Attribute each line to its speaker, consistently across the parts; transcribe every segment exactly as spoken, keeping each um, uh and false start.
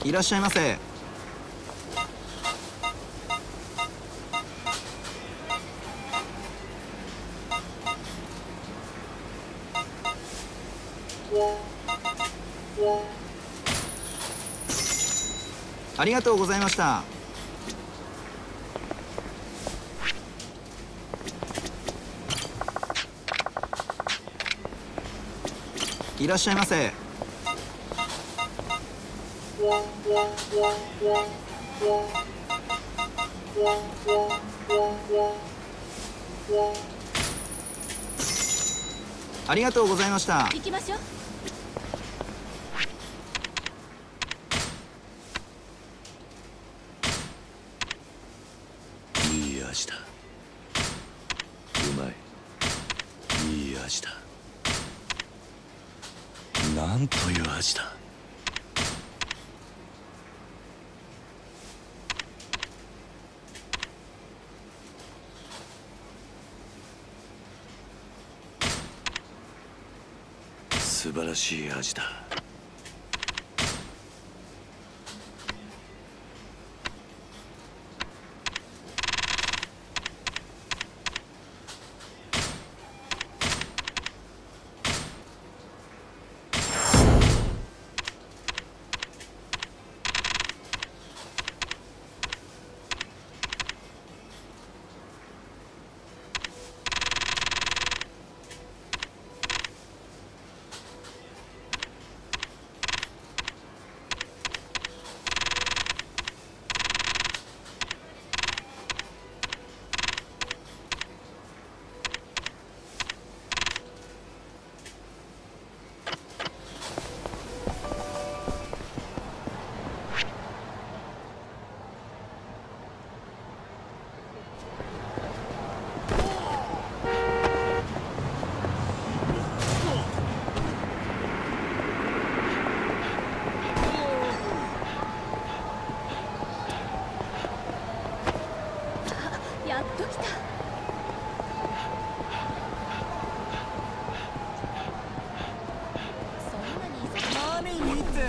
Speaker 1: いらっしゃいませ。ありがとうございました。いらっしゃいませ。ありがとうございました。
Speaker 2: 行きましょう。
Speaker 3: いい味だ。うまい。いい味だ。なんという味だ。素晴らしい味だ。
Speaker 2: やっと来た。そんなに急ぐ。
Speaker 4: 何見て。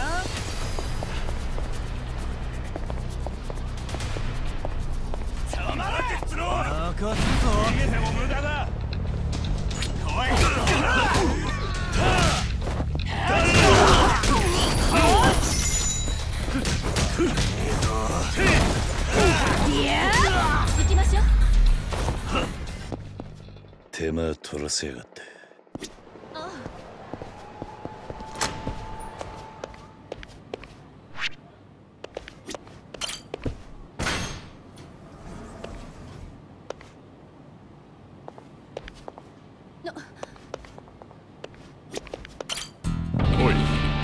Speaker 3: 黙れっつの。
Speaker 4: 任すぞ。
Speaker 3: 逃げても無駄だ。来い。
Speaker 2: 行きましょう。
Speaker 3: 手間取らせやがって。
Speaker 2: ああ。
Speaker 3: おい。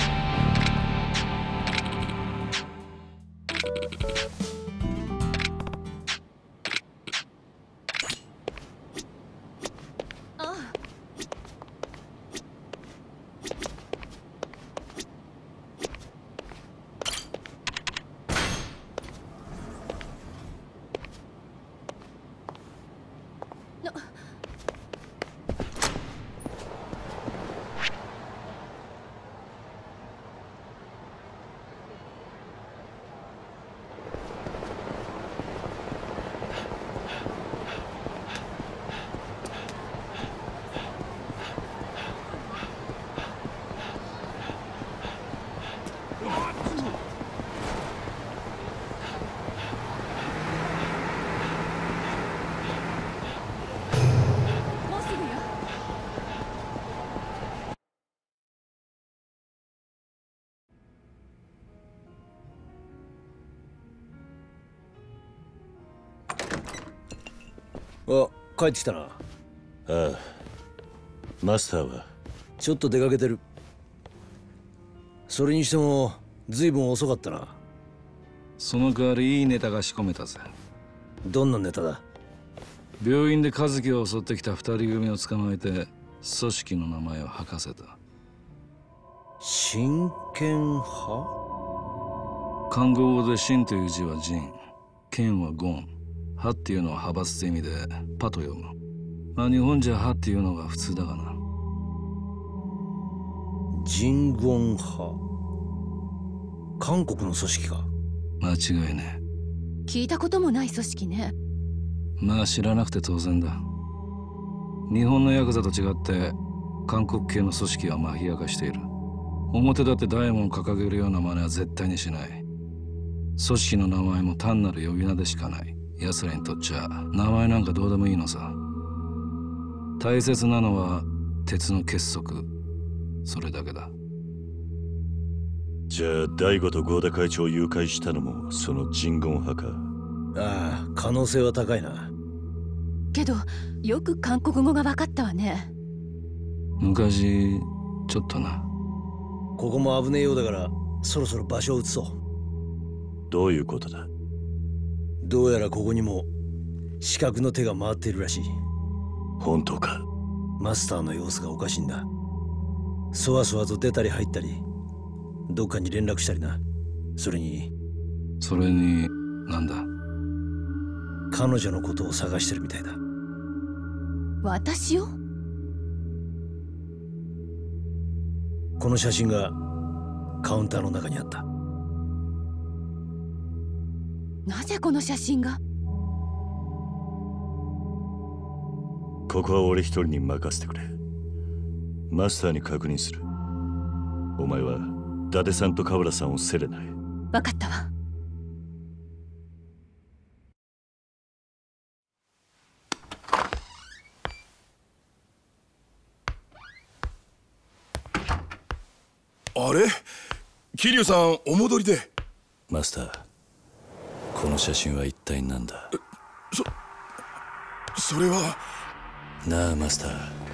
Speaker 2: もうすぐよ。
Speaker 5: あ、帰ってきたな。
Speaker 3: ああ。マスターは
Speaker 5: ちょっと出かけてる。それにしても随分遅かったな。
Speaker 6: その代わりいいネタが仕込めたぜ。
Speaker 5: どんなネタだ？
Speaker 6: 病院で和樹を襲ってきた二人組を捕まえて組織の名前を吐かせた。
Speaker 5: 真剣派？
Speaker 6: 漢語語で真という字は仁、剣は言、派っていうのは派閥って意味でパと読む。まあ日本じゃ派っていうのが普通だがな。
Speaker 5: 真言派。 韓国の組織か？
Speaker 6: 間違いね
Speaker 2: 聞いたこともない組織ね。
Speaker 6: え。まあ知らなくて当然だ。日本のヤクザと違って韓国系の組織はマフィア化している。表だって大門を掲げるような真似は絶対にしない。組織の名前も単なる呼び名でしかない。奴らにとっちゃ名前なんかどうでもいいのさ。大切なのは鉄の結束、それだけだ。
Speaker 3: じゃあ大悟と合田会長を誘拐したのもそのジンゴン派か？
Speaker 5: ああ、可能性は高いな。
Speaker 2: けどよく韓国語が分かったわね。
Speaker 6: 昔ちょっとな。
Speaker 5: ここも危ねえようだからそろそろ場所を移そう。
Speaker 3: どういうことだ？
Speaker 5: どうやらここにも刺客の手が回っているらしい。
Speaker 3: 本当か？
Speaker 5: マスターの様子がおかしいんだ。そわそわと出たり入ったり、どっかに連絡したりな。それに
Speaker 6: それになんだ？
Speaker 5: 彼女のことを探してるみたいだ。
Speaker 2: 私を？
Speaker 5: この写真がカウンターの中にあった。
Speaker 2: なぜこの写真が？
Speaker 3: ここは俺一人に任せてくれ。マスターに確認する。お前は伊達さんと河原さんをセレナへ。
Speaker 2: 分かったわ。
Speaker 4: あれ、桐生さんお戻りで。
Speaker 3: マスター、この写真は一体何だ？
Speaker 4: そそれは。
Speaker 3: なあマスター、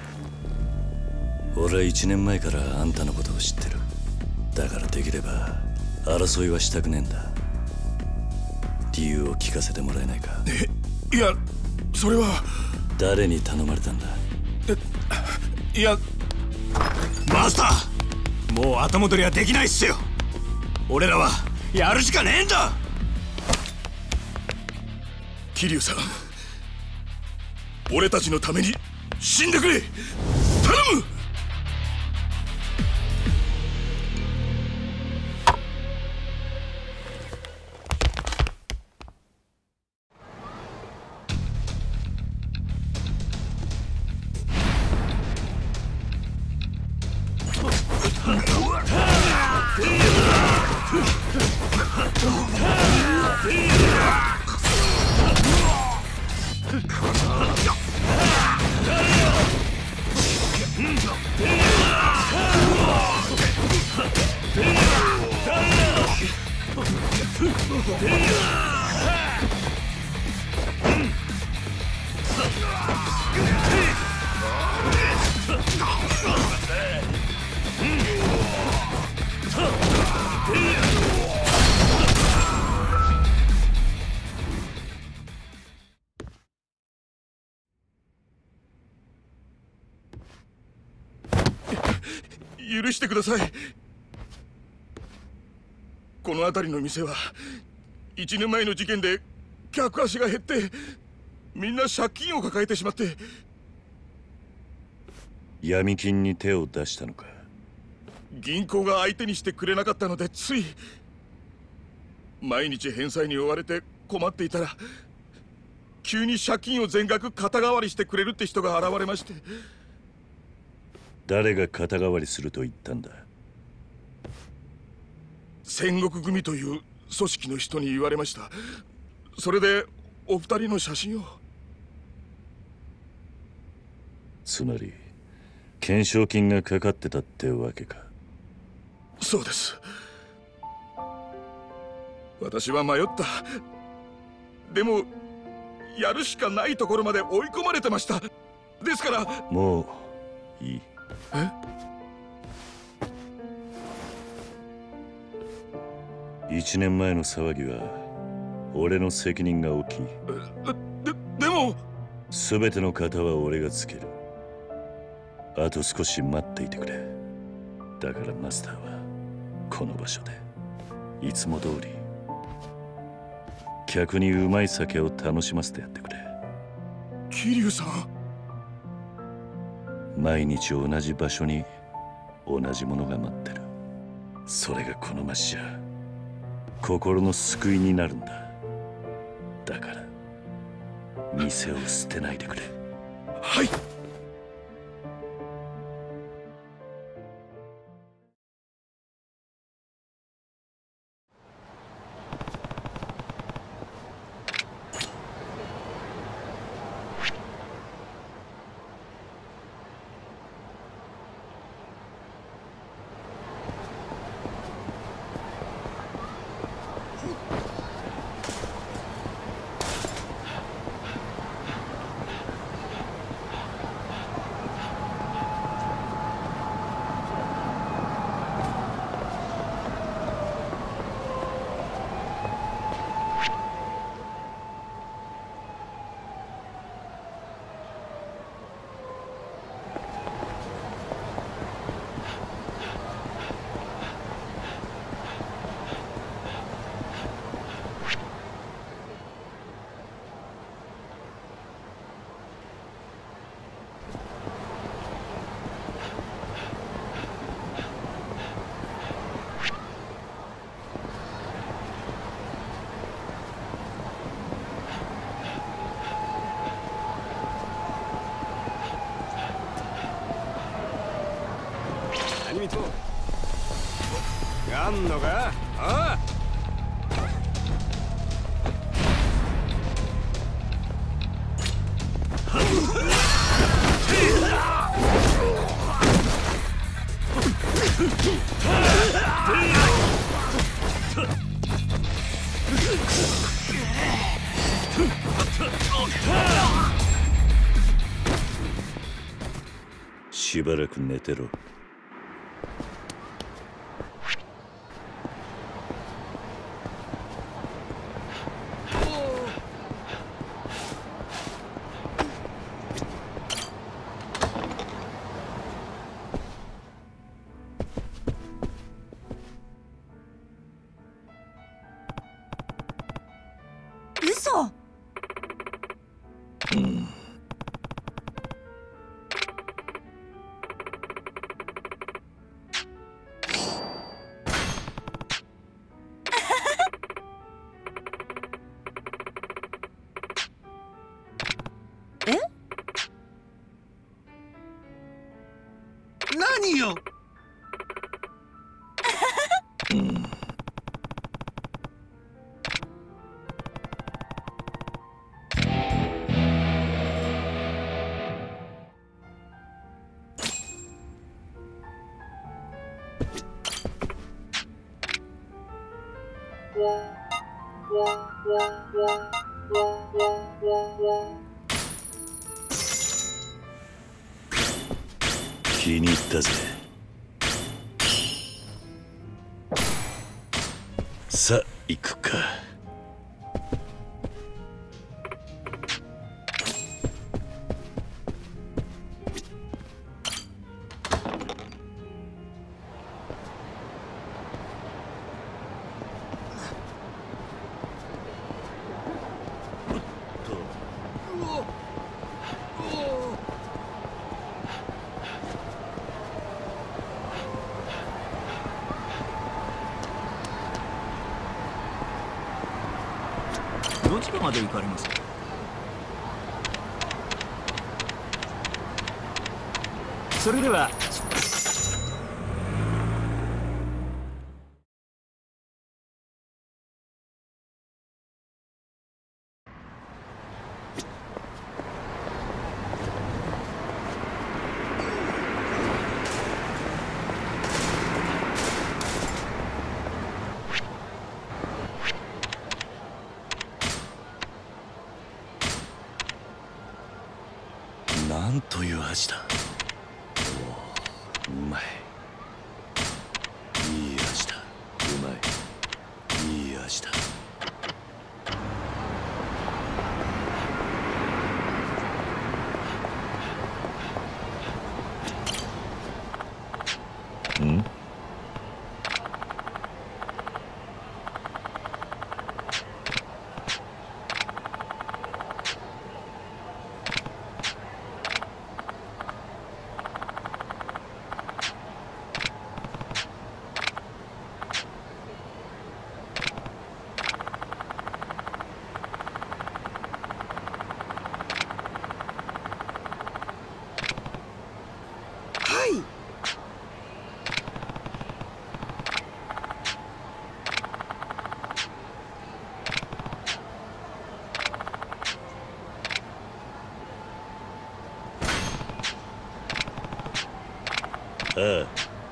Speaker 3: 俺は一年前からあんたのことを知ってる。だからできれば争いはしたくねえんだ。理由を聞かせてもらえないか？
Speaker 4: え、いや、それは。
Speaker 3: 誰に頼まれたんだ？
Speaker 4: いや、
Speaker 7: マスター、もう後戻りはできないっすよ。俺らはやるしかねえんだ。
Speaker 4: 桐生さん、俺たちのために死んでくれ。頼む。許してください。この辺りの店はいちねんまえの事件で客足が減ってみんな借金を抱えてしまって。
Speaker 3: 闇金に手を出したのか？
Speaker 4: 銀行が相手にしてくれなかったのでつい。毎日返済に追われて困っていたら急に借金を全額肩代わりしてくれるって人が現れまして。
Speaker 3: 誰が肩代わりすると言ったんだ？
Speaker 4: 戦国組という組織の人に言われました。それでお二人の写真を。
Speaker 3: つまり懸賞金がかかってたってわけか？
Speaker 4: そうです。私は迷った。でもやるしかないところまで追い込まれてました。ですから。
Speaker 3: もういい。
Speaker 4: え？
Speaker 3: 一年前の騒ぎは俺の責任が大きい。
Speaker 4: で、でも
Speaker 3: 全ての型は俺がつける。あと少し待っていてくれ。だからマスターはこの場所でいつも通り客にうまい酒を楽しませてやってくれ。
Speaker 4: 桐生さん、
Speaker 3: 毎日同じ場所に同じものが待ってる。それがこの街じゃ心の救いになるんだ。だから店を捨てないでくれ。
Speaker 4: はい。やんのか？ああ。
Speaker 3: しばらく寝てろ。
Speaker 2: 嘘。
Speaker 3: うん。
Speaker 2: え？
Speaker 7: 何よ。
Speaker 3: うん。気に入ったぜ。さあ行くか。
Speaker 1: どちらまで行かれますか？それでは
Speaker 3: なんという味だ。おお、うまい。いい味だ。うまい。いい味だ。ん？
Speaker 8: い。
Speaker 3: ああ。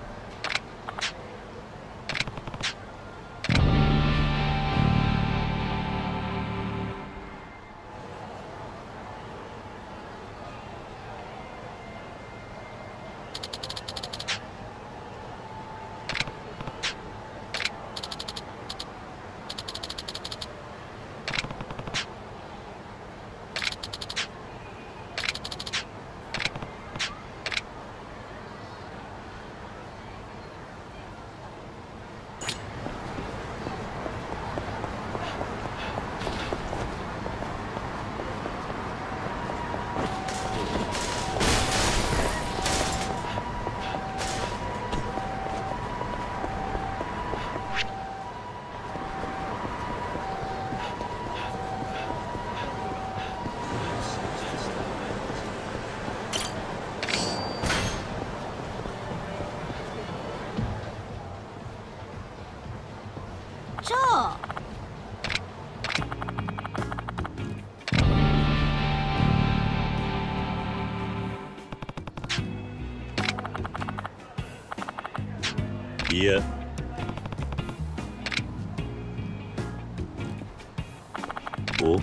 Speaker 2: じゃあ
Speaker 3: いや、お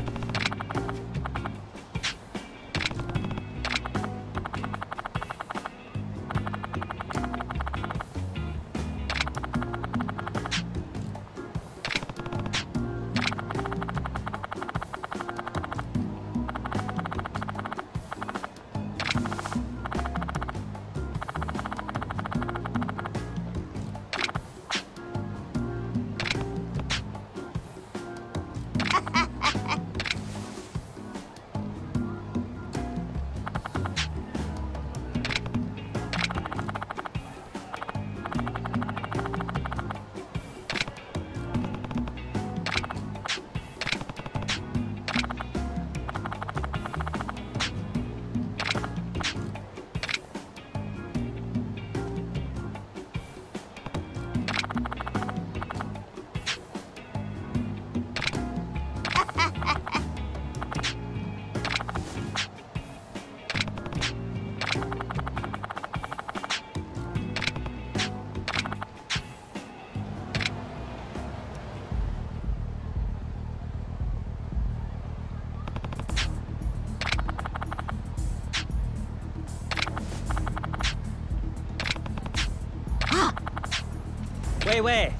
Speaker 9: 喂喂，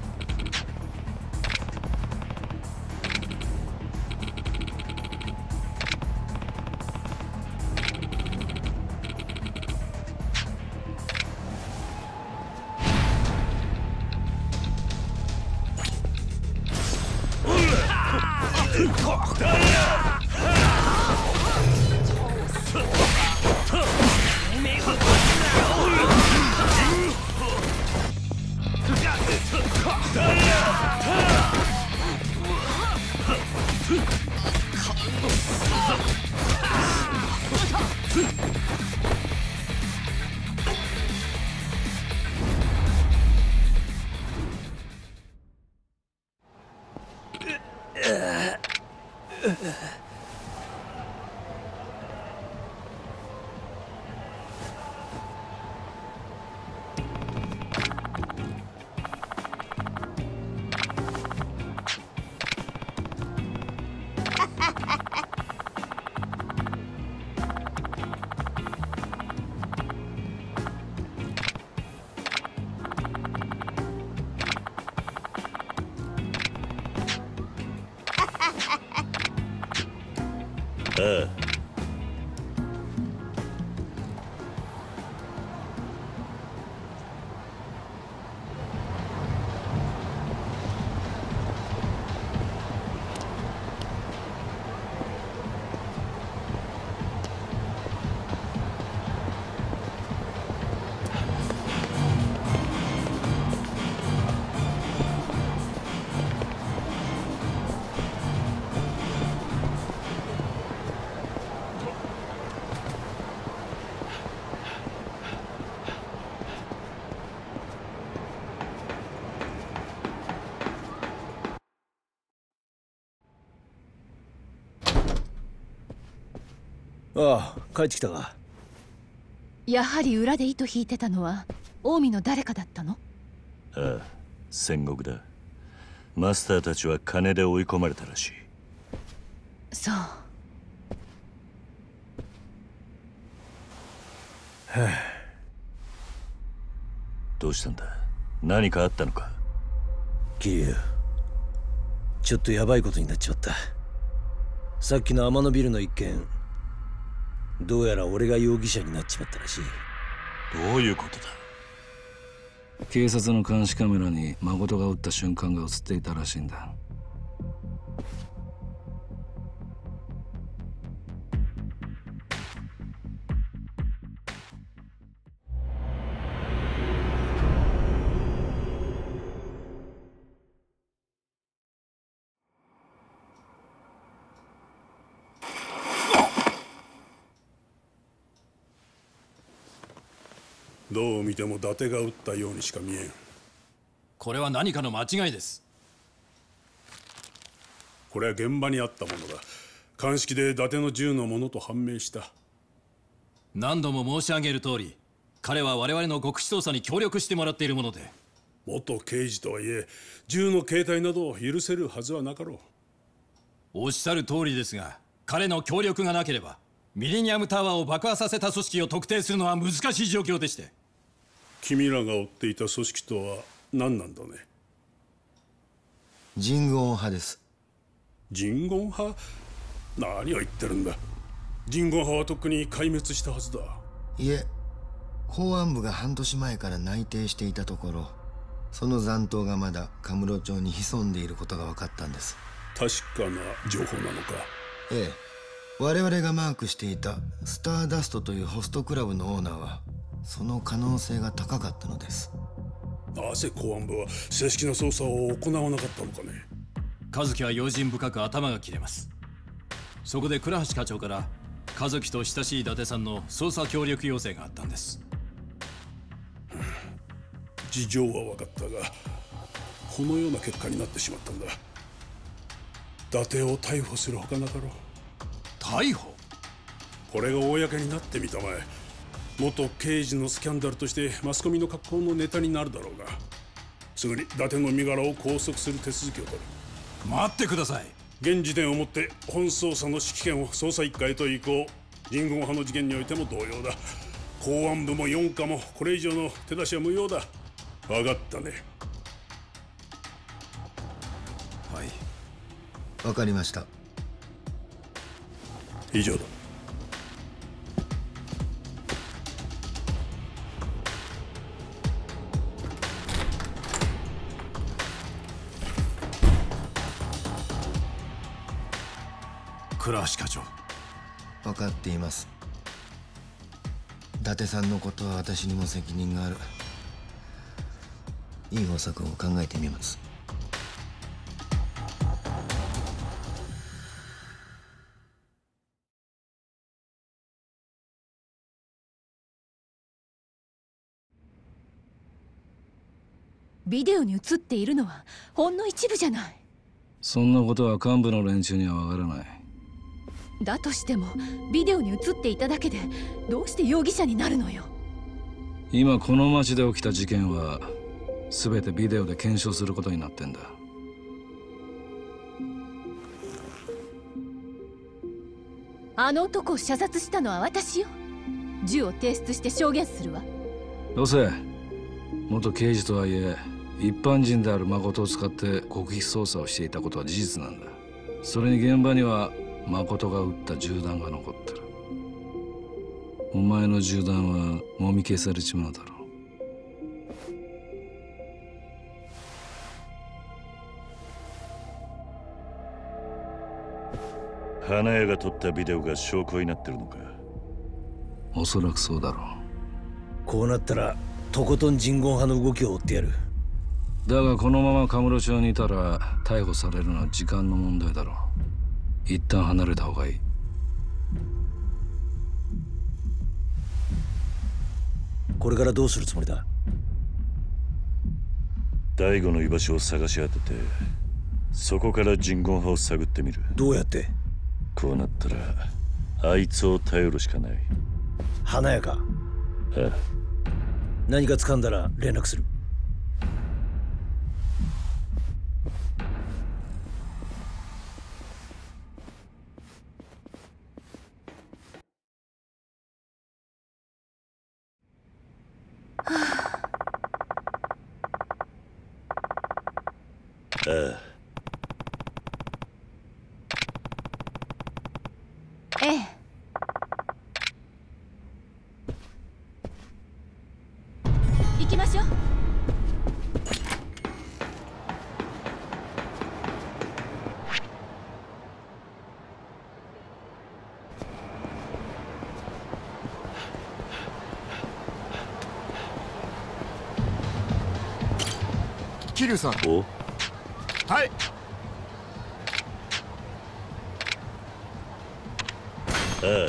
Speaker 5: ああ、帰ってきたか。
Speaker 2: やはり裏で糸引いてたのは近江の誰かだったの？
Speaker 3: ああ、戦国だ。マスターたちは金で追い込まれたらしい。
Speaker 2: そう。は
Speaker 5: あ、
Speaker 3: どうしたんだ？何かあったのか？
Speaker 5: 桐生、ちょっとヤバいことになっちまった。さっきの天野ビルの一件、どうやら俺が容疑者になっちまったらしい。
Speaker 3: どういうことだ？
Speaker 6: 警察の監視カメラに誠が撃った瞬間が映っていたらしいんだ。
Speaker 8: どう見ても伊達が撃ったようにしか見えん。
Speaker 7: これは何かの間違いです。
Speaker 8: これは現場にあったものだ。鑑識で伊達の銃のものと判明した。
Speaker 7: 何度も申し上げる通り、彼は我々の極秘捜査に協力してもらっているもので。
Speaker 8: 元刑事とはいえ、銃の携帯などを許せるはずはなかろう。
Speaker 7: おっしゃる通りですが、彼の協力がなければミレニアムタワーを爆破させた組織を特定するのは難しい状況でして。
Speaker 8: 君らが追っていた組織とは何なんだね？
Speaker 9: ジングオン派です。
Speaker 8: ジンゴン派？何を言ってるんだ。ジンゴン派はとっくに壊滅したはずだ。
Speaker 9: いえ、公安部が半年前から内偵していたところ、その残党がまだカムロ町に潜んでいることが分かったんです。
Speaker 8: 確かな情報なのか？
Speaker 9: ええ、我々がマークしていたスターダストというホストクラブのオーナーはその可能性が高かったのです。
Speaker 8: なぜ公安部は正式な捜査を行わなかったのかね？
Speaker 7: 和樹は用心深く頭が切れます。そこで倉橋課長から和樹と親しい伊達さんの捜査協力要請があったんです。
Speaker 8: 事情は分かったが、このような結果になってしまったんだ。伊達を逮捕するほかなかろう。
Speaker 7: 逮捕？
Speaker 8: これが公になってみたまえ、元刑事のスキャンダルとしてマスコミの格好のネタになるだろうが、すぐに伊達の身柄を拘束する手続きを取る。
Speaker 7: 待ってください。
Speaker 8: 現時点をもって本捜査の指揮権を捜査一課へと移行。人軍派の事件においても同様だ。公安部も四課もこれ以上の手出しは無用だ。分かったね？
Speaker 7: はい。
Speaker 9: 分かりました。
Speaker 8: 以上だ。
Speaker 7: 倉橋課長。
Speaker 9: 分かっています。伊達さんのことは私にも責任がある。いい方策を考えてみます。
Speaker 2: ビデオに映っているのはほんの一部じゃない。
Speaker 6: そんなことは幹部の連中にはわからない。
Speaker 2: だとしてもビデオに映っていただけでどうして容疑者になるのよ。
Speaker 6: 今この町で起きた事件は全てビデオで検証することになってんだ。
Speaker 2: あの男を射殺したのは私よ。銃を提出して証言するわ。
Speaker 6: どうせ元刑事とはいえ一般人である誠を使って極秘捜査をしていたことは事実なんだ。それに現場には誠が撃った銃弾が残ってる。お前の銃弾はもみ消されちまうだろ
Speaker 3: う。花屋が撮ったビデオが証拠になってるのか？
Speaker 6: おそらくそうだろう。
Speaker 5: こうなったらとことん人言派の動きを追ってやる。
Speaker 6: だがこのままカムロ町にいたら逮捕されるのは時間の問題だろう。一旦離れた方がいい。
Speaker 5: これからどうするつもりだ？
Speaker 3: 大悟の居場所を探し当てて、そこから人言派を探ってみる。
Speaker 5: どうやって？
Speaker 3: こうなったらあいつを頼るしかない。
Speaker 5: 華やか。
Speaker 3: ああ、
Speaker 5: 何か掴んだら連絡する。
Speaker 3: ああ、
Speaker 2: ええ。行きましょう。
Speaker 9: 桐生さん。
Speaker 3: お、
Speaker 4: はい。
Speaker 3: ああ、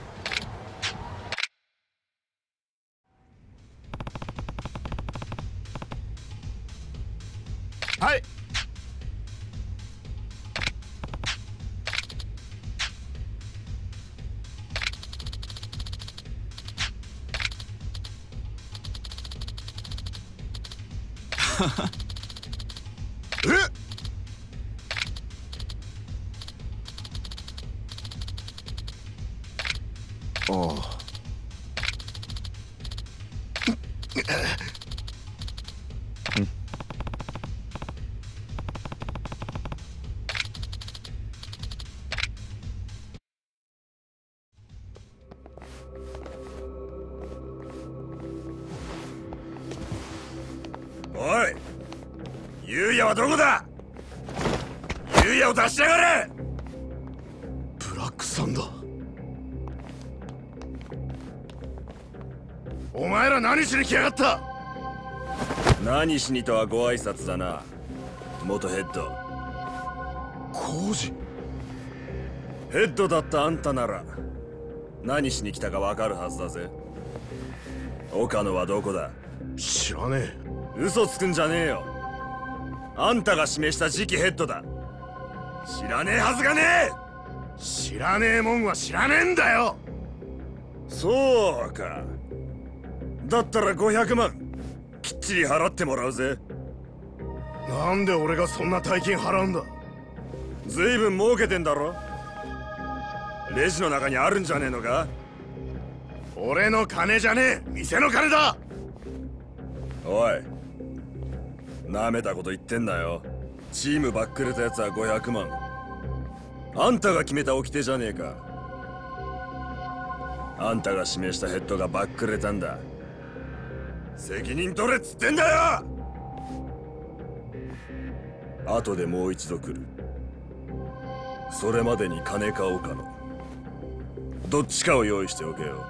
Speaker 4: はい。え？
Speaker 9: ああ。
Speaker 4: おい、優也はどこだ？優也を出しやがれ！
Speaker 9: ブラックサンダー。
Speaker 4: お前ら何しに来やがった？
Speaker 10: 何しにとはご挨拶だな、元ヘッド。
Speaker 9: 工事。
Speaker 10: ヘッドだったあんたなら何しに来たかわかるはずだぜ。岡野はどこだ？
Speaker 9: 知らねえ。
Speaker 10: 嘘つくんじゃねえよ。あんたが指名した次期ヘッドだ。
Speaker 4: 知らねえはずがねえ。知らねえもんは知らねえんだよ。
Speaker 10: そうか。だったらごひゃくまんきっちり払ってもらうぜ。
Speaker 4: なんで俺がそんな大金払うんだ？
Speaker 10: ずいぶん儲けてんだろ。レジの中にあるんじゃねえのか？
Speaker 4: 俺の金じゃねえ、店の金だ。
Speaker 10: おい、なめたこと言ってんなよ。チームばっくれたやつはごひゃくまん。あんたが決めた掟じゃねえか。あんたが指名したヘッドがばっくれたんだ。責任取れっつってんだよ。後でもう一度来る。それまでに金か岡野、どっちかを用意しておけよ。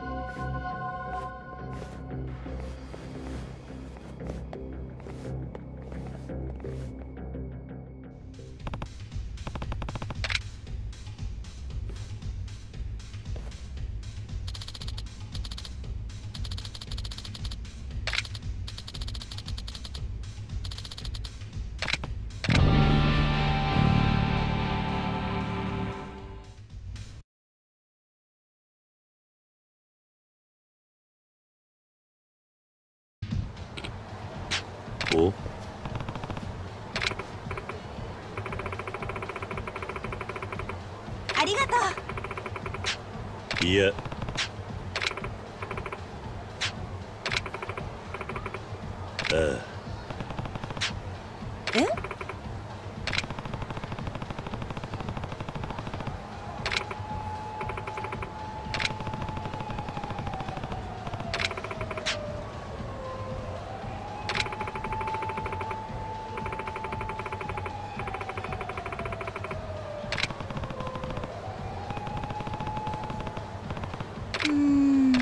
Speaker 3: お、
Speaker 2: ありがと
Speaker 3: いや、ああ、
Speaker 2: う。え？うーん。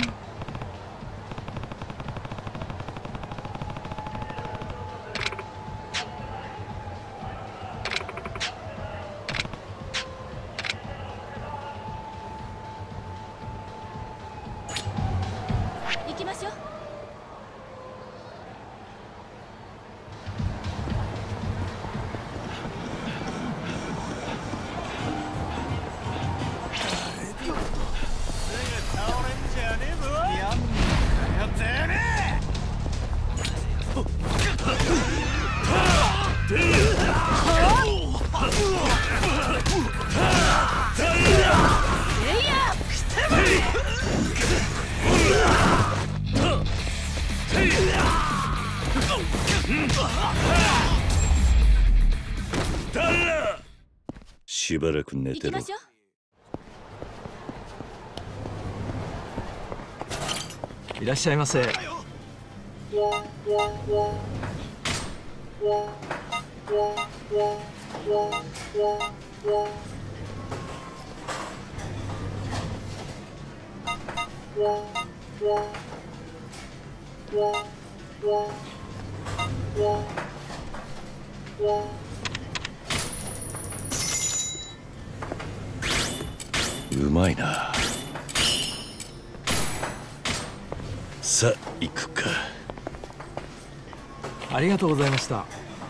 Speaker 3: しばらく寝てろ。
Speaker 1: いらっしゃいませ。
Speaker 3: うまいな。さあ行くか。
Speaker 1: ありがとうございました。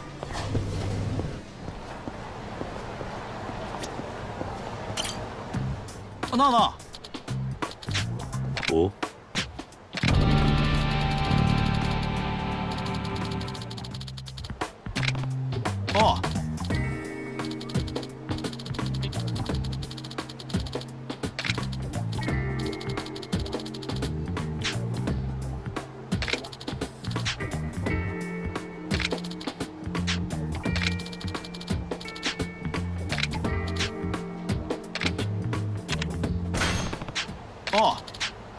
Speaker 1: なあなあ。
Speaker 3: お
Speaker 1: ああ。ああ。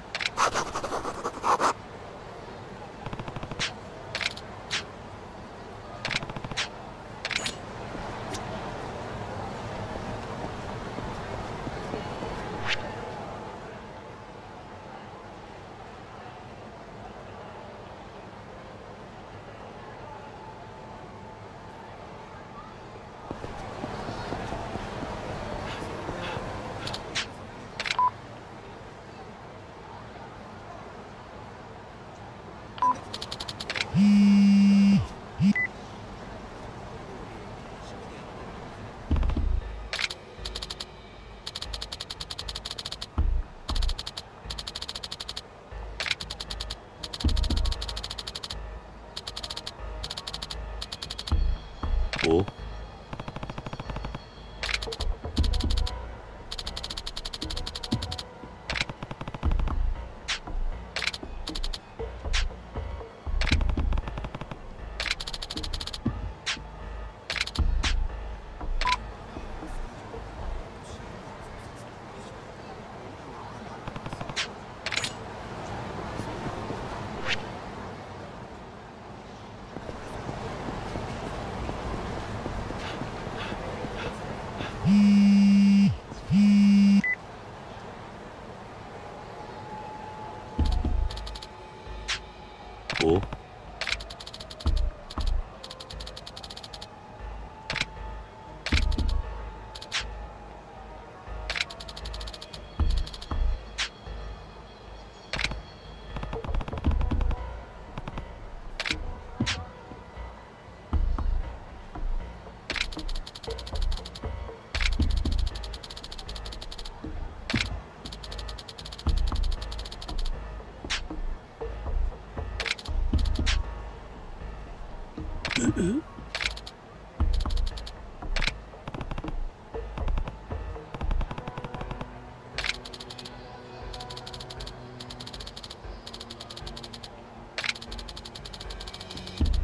Speaker 3: おお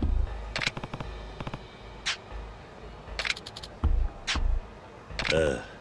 Speaker 3: ああ